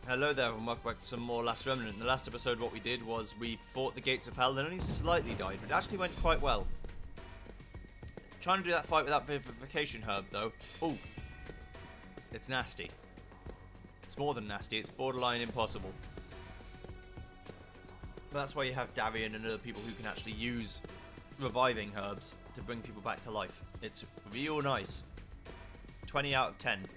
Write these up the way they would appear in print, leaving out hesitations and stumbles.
Hello there and welcome back to some more Last Remnant. In the last episode what we did was we fought the gates of hell and only slightly died, but it actually went quite well. Trying to do that fight without vivification herb though. Ooh. It's nasty. It's more than nasty, it's borderline impossible. But that's why you have Darian and other people who can actually use reviving herbs to bring people back to life. It's real nice. 20 out of 10.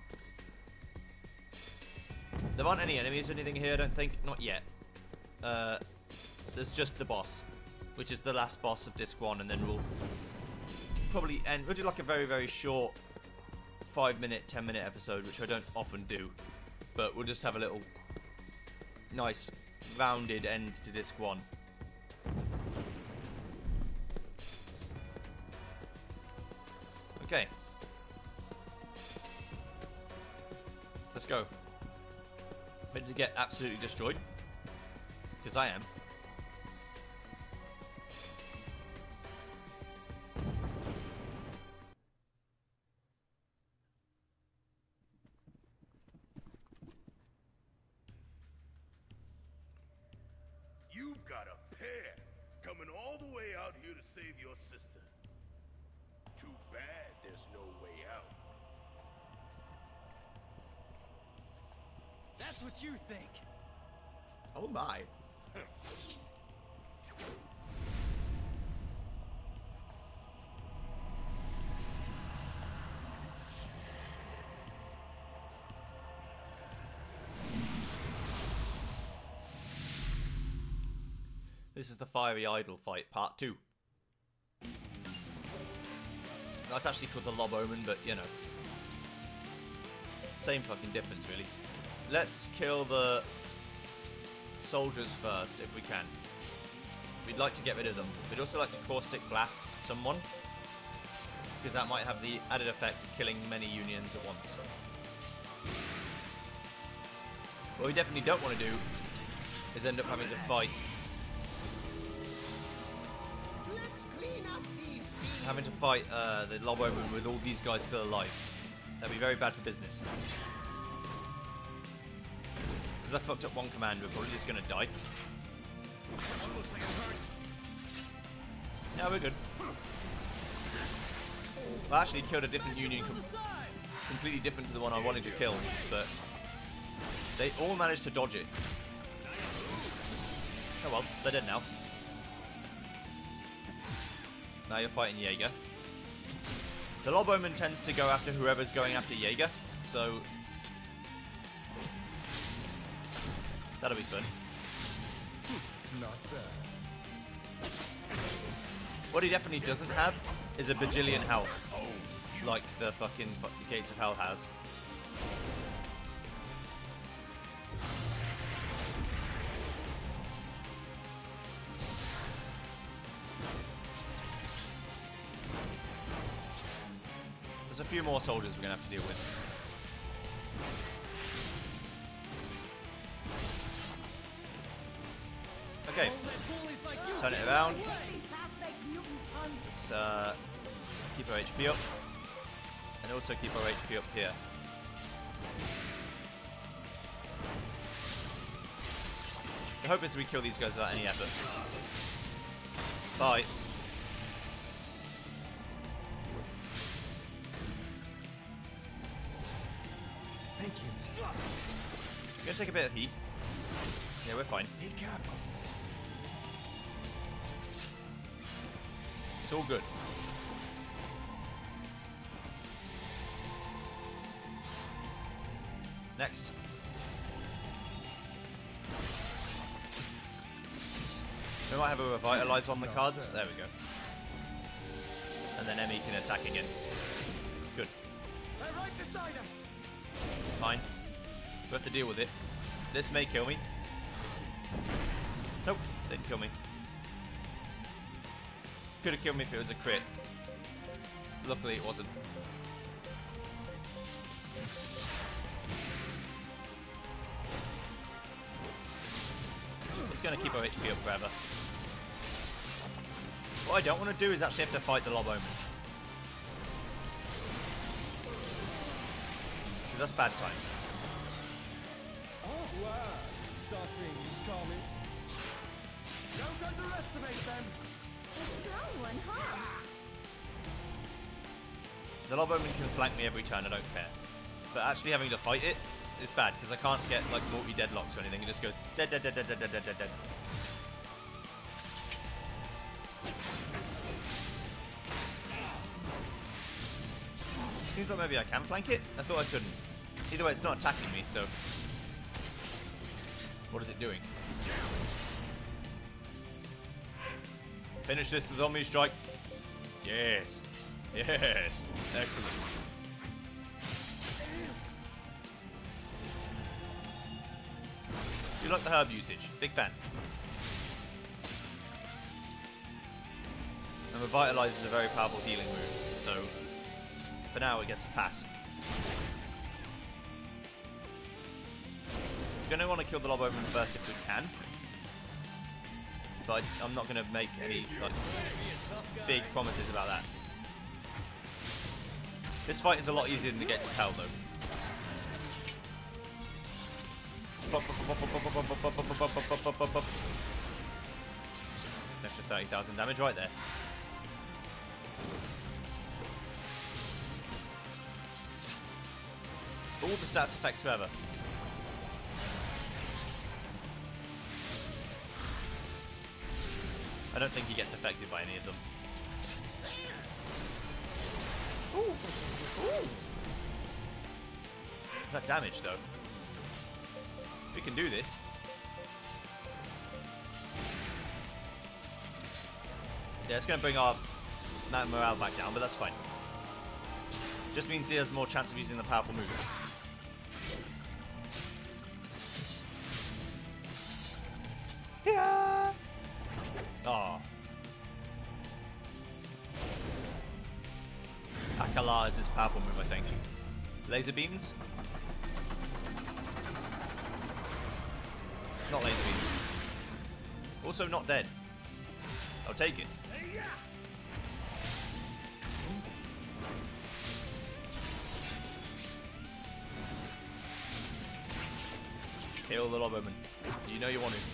There aren't any enemies or anything here, I don't think. Not yet. There's just the boss, which is the last boss of Disc 1, and then we'll probably end. We'll do like a very, very short 5-minute, 10-minute episode, which I don't often do. But we'll just have a little nice, rounded end to Disc 1. Okay. Let's go. Ready to get absolutely destroyed? Because I am. You've got a pair coming all the way out here to save your sister. Too bad there's no way out. That's what you think. Oh my. This is the Fiery Idol fight, part 2. That's actually called the Lob Omen, but you know. Same fucking difference, really. Let's kill the soldiers first, if we can. We'd like to get rid of them. We'd also like to Caustic Blast someone, because that might have the added effect of killing many unions at once. What we definitely don't want to do is end up having to fight. Having to fight the Lob Omen with all these guys still alive. That'd be very bad for business. Because I fucked up one command, we're probably just going to die. Looks like it's hurt. Yeah, we're good. I actually killed a different union, completely different to the one I wanted to kill, but they all managed to dodge it. Oh well, they're dead now. Now you're fighting Jaeger. The Lob Omen tends to go after whoever's going after Jaeger, so that'll be fun. Not bad. What he definitely doesn't have is a bajillion health, like the fucking Gates of Hell has. There's a few more soldiers we're gonna have to deal with. Okay, let's turn it around. Let's keep our HP up. And also keep our HP up here. The hope is we kill these guys without any effort. Bye. Thank you. We're gonna take a bit of heat. Yeah, we're fine. Be careful. It's all good. Next. We might have a Revitalize on the cards. There we go. And then Emmy can attack again. Good. They're right beside us. Fine. We have to deal with it. This may kill me. Nope, didn't kill me. Could have killed me if it was a crit. Luckily it wasn't. It's going to keep our HP up forever. What I don't want to do is actually have to fight the Lob Omen. Because that's bad times. Oh, Wow, something's coming. Don't underestimate them. A strong one, huh? The Lobberman can flank me every turn, I don't care. But actually having to fight it is bad, because I can't get like multi-deadlocks or anything. It just goes dead, dead, dead, dead, dead, dead, dead, dead. Seems like maybe I can flank it. I thought I couldn't. Either way, it's not attacking me, so... What is it doing? Finish this with Omni Strike. Yes. Yes. Excellent. You like the herb usage? Big fan. And Revitalize is a very powerful healing move, so for now it gets a pass. We're going to want to kill the Lobberman first if we can. But I'm not going to make any like big promises about that. This fight is a lot easier than the Gates of Hell, though. It's an extra 30,000 damage right there. All the stats effects forever. I don't think he gets affected by any of them. Ooh. Ooh. That damage, though. We can do this. Yeah, it's going to bring our morale back down, but that's fine. Just means he has more chance of using the powerful moves. Yeah. Oh. Akala is his powerful move, I think. Laser beams? Not laser beams. Also not dead. I'll take it. Kill the Lobberman. You know you want to.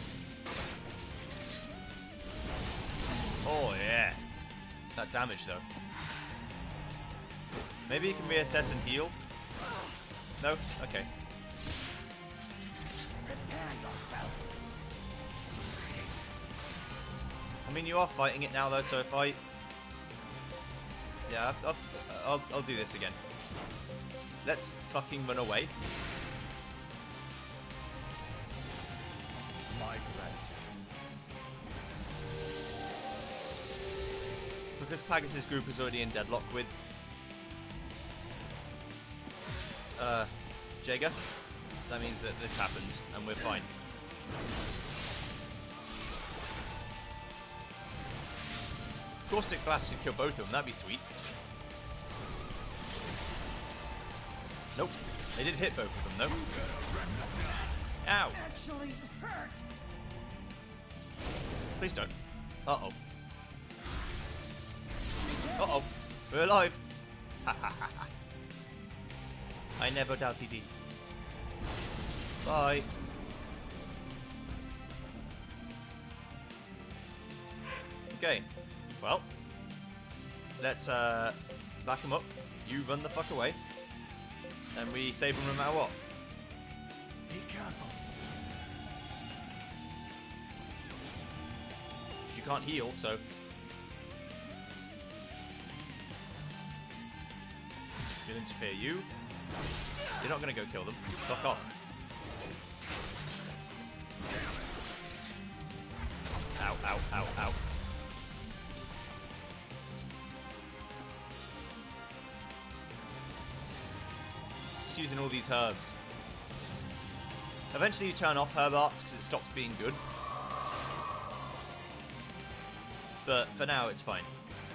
Oh yeah. That damage though. Maybe you can reassess and heal? No? Okay. I mean, you are fighting it now though, so if I... Yeah, I'll do this again. Let's fucking run away. My gratitude. Because Pagus' group is already in deadlock with Jaeger, that means that this happens and we're fine. Caustic Blast could kill both of them, that'd be sweet. Nope, they did hit both of them though. Ow! Actually hurt. Please don't. Uh-oh. Uh-oh. We're alive. Ha ha ha ha. I never doubted it. Bye. Okay. Well. Let's back him up. You run the fuck away. And we save him no matter what. Be careful. You can't heal, so... You'll interfere. You? You're not going to go kill them. Fuck off. Ow, ow, ow, ow. Just using all these herbs. Eventually you turn off herb arts because it stops being good. But for now it's fine.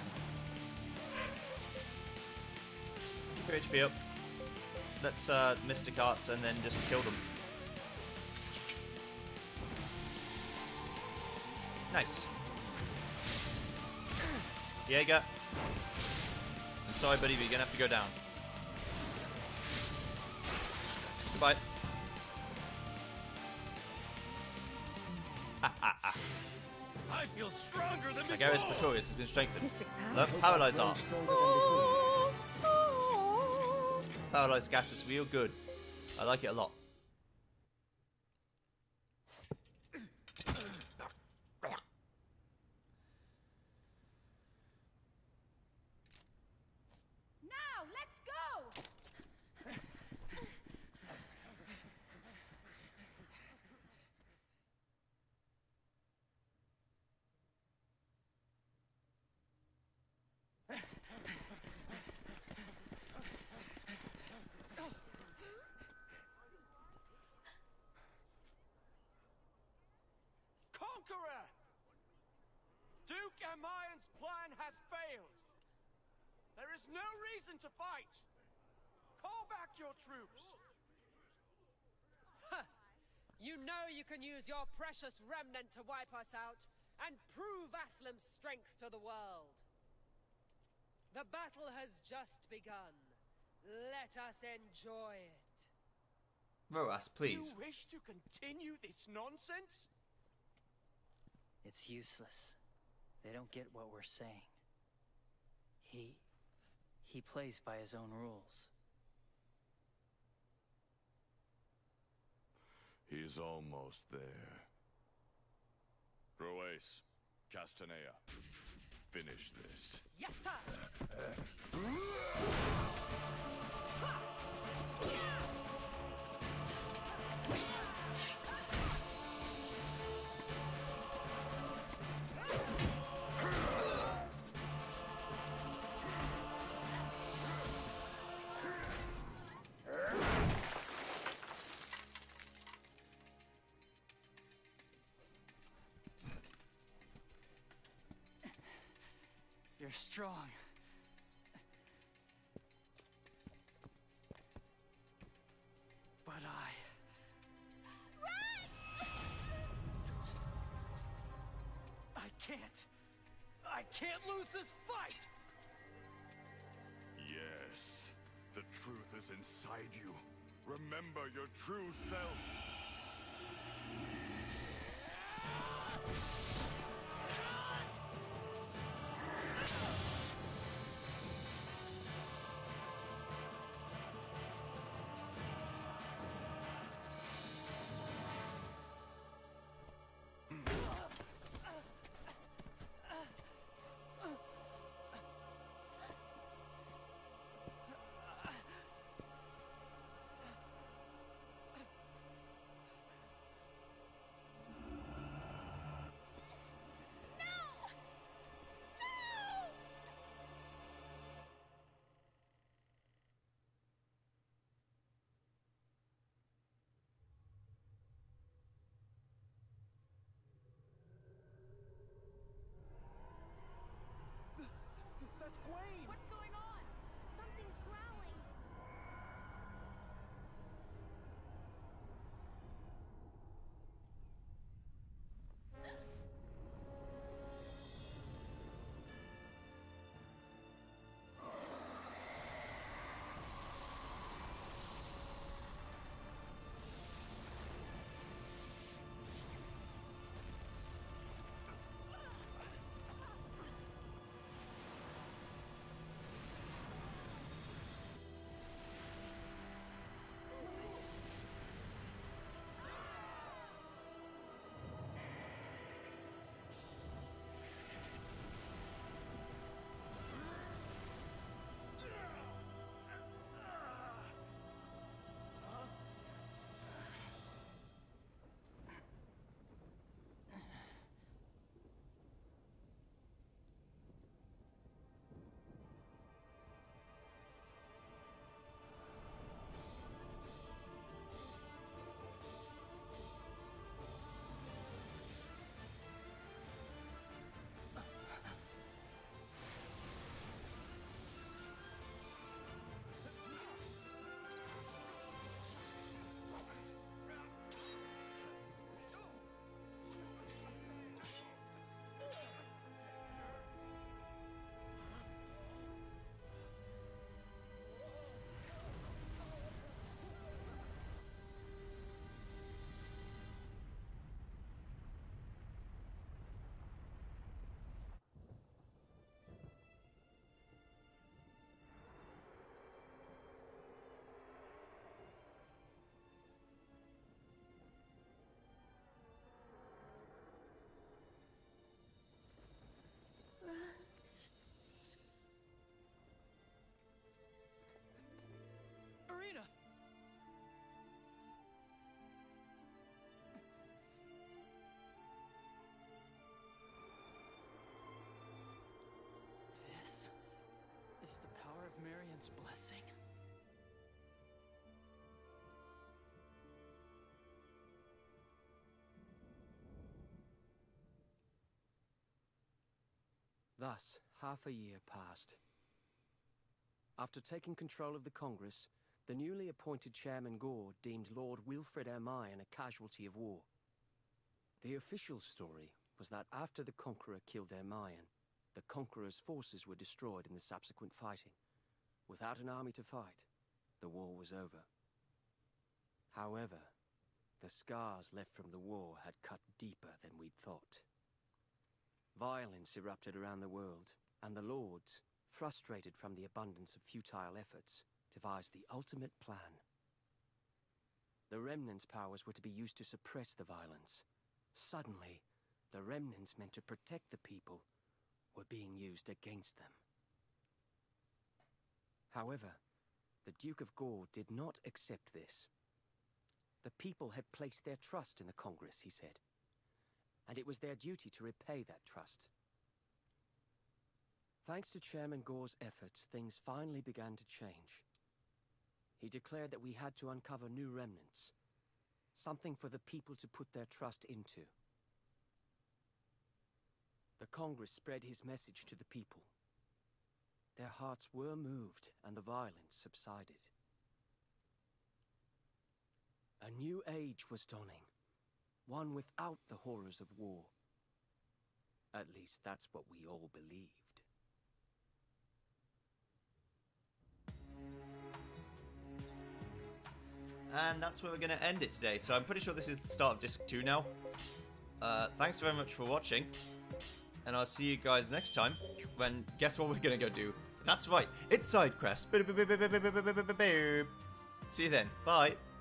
Keep your HP up. Let's Mystic Arts and then just kill them. Nice. Jaeger. I'm sorry buddy, but you're gonna have to go down. Goodbye. I feel stronger than Sagarius before. Pretorius has been strengthened. Mystic power. Learn Paralyze Grown Art. stronger than before. Paralyzed gas is real good. I like it a lot. Now, let's go! Conqueror! Duke Amayan's plan has failed. There is no reason to fight. Call back your troops. You know you can use your precious remnant to wipe us out and prove Aslam's strength to the world. The battle has just begun. Let us enjoy it. Roas, please. You wish to continue this nonsense? It's useless. They don't get what we're saying. He plays by his own rules. He's almost there. Roes, Castanea, finish this. Yes, sir! You're strong. But I can't lose this fight! Yes, the truth is inside you. Remember your true self. Thus, half a year passed. After taking control of the Congress, the newly appointed Chairman Gore deemed Lord Wilfred Ermine a casualty of war. The official story was that after the Conqueror killed Ermine, the Conqueror's forces were destroyed in the subsequent fighting. Without an army to fight, the war was over. However, the scars left from the war had cut deeper than we'd thought. Violence erupted around the world, and the Lords, frustrated from the abundance of futile efforts, devised the ultimate plan. The Remnant's powers were to be used to suppress the violence. Suddenly, the Remnants meant to protect the people were being used against them. However, the Duke of Gore did not accept this. The people had placed their trust in the Congress, he said, and it was their duty to repay that trust. Thanks to Chairman Gore's efforts, things finally began to change. He declared that we had to uncover new remnants, something for the people to put their trust into. The Congress spread his message to the people. Their hearts were moved, and the violence subsided. A new age was dawning, one without the horrors of war. At least that's what we all believed. And that's where we're going to end it today. So I'm pretty sure this is the start of Disc 2 now. Thanks very much for watching. And I'll see you guys next time when, guess what we're going to go do? That's right, it's SideQuest. See you then. Bye.